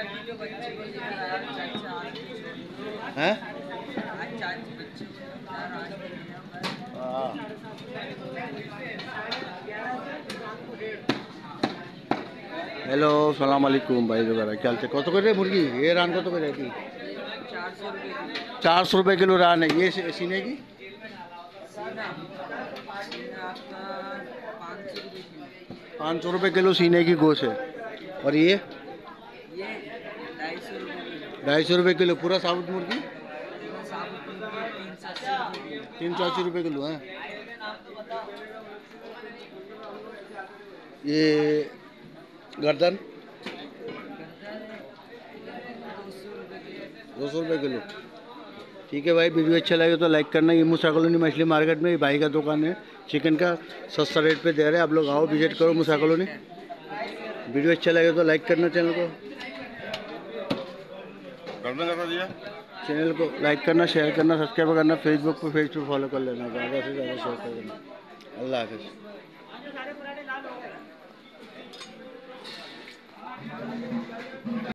हैं? हेलो सलाम वालेकुम भाई वगैरह क्या हाल कत कर मुर्गी ये रान कत कर 400 रुपये किलो रान है ये सीने की 500 रुपये किलो सीने की गोश है और ये 250 रुपये किलो पूरा साबुत मुर्गी 380 रुपये किलो है। ये गर्दन 200 रुपये किलो। ठीक है भाई, वीडियो अच्छा लगे तो लाइक करना। ये मूसा कॉलोनी मछली मार्केट में भाई का दुकान है, चिकन का सस्ता रेट पे दे रहे हैं। आप लोग आओ विजिट करो मूसा कॉलोनी। वीडियो अच्छा लगे तो लाइक करना, चैनल को लाइक करना, शेयर करना, सब्सक्राइब करना। फेसबुक पे फॉलो कर लेना, ज़्यादा से ज़्यादा शेयर कर देना। अल्लाह हाफ़िज़।